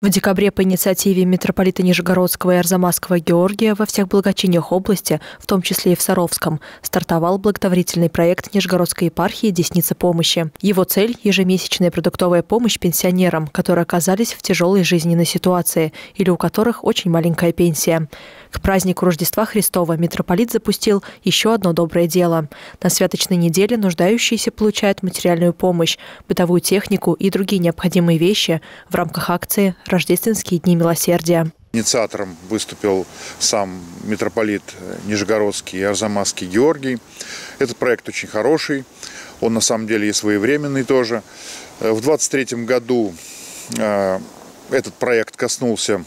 В декабре по инициативе митрополита Нижегородского и Арзамасского Георгия во всех благочиниях области, в том числе и в Саровском, стартовал благотворительный проект Нижегородской епархии «Десница помощи». Его цель – ежемесячная продуктовая помощь пенсионерам, которые оказались в тяжелой жизненной ситуации или у которых очень маленькая пенсия. К празднику Рождества Христова митрополит запустил еще одно доброе дело. На святочной неделе нуждающиеся получают материальную помощь, бытовую технику и другие необходимые вещи в рамках акции «Рождественские дни милосердия». Инициатором выступил сам митрополит Нижегородский и Арзамасский Георгий. Этот проект очень хороший, он на самом деле и своевременный тоже. В 2023 году этот проект коснулся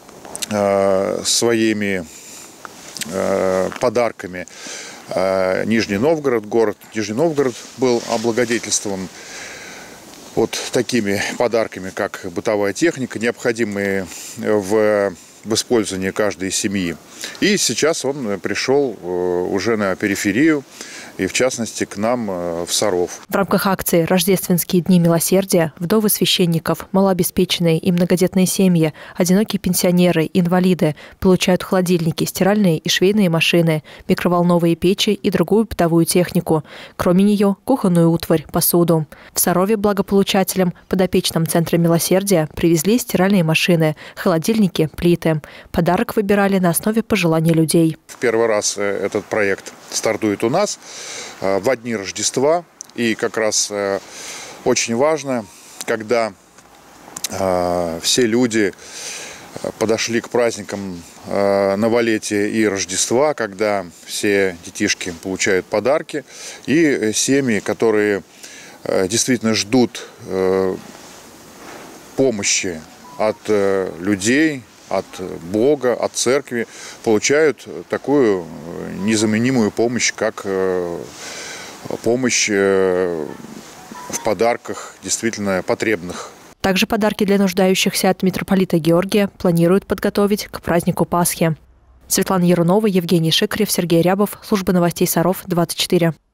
своими подарками Нижний Новгород. Город Нижний Новгород был облагодетельствован вот такими подарками, как бытовая техника, необходимые в использовании каждой семьи. И сейчас он пришел уже на периферию, и в частности к нам в Саров. В рамках акции «Рождественские дни милосердия» вдовы священников, малообеспеченные и многодетные семьи, одинокие пенсионеры, инвалиды получают холодильники, стиральные и швейные машины, микроволновые печи и другую бытовую технику. Кроме нее – кухонную утварь, посуду. В Сарове благополучателям подопечном Центра милосердия привезли стиральные машины, холодильники, плиты. Подарок выбирали на основе пожеланий людей. В первый раз этот проект стартует у нас в дни Рождества. И как раз очень важно, когда все люди подошли к праздникам Новолетия и Рождества, когда все детишки получают подарки, и семьи, которые действительно ждут помощи от людей, от Бога, от церкви, получают такую незаменимую помощь, как помощь в подарках действительно потребных. Также подарки для нуждающихся от митрополита Георгия планируют подготовить к празднику Пасхи. Светлана Ярунова, Евгений Шикарев, Сергей Рябов. Служба новостей Саров, 24.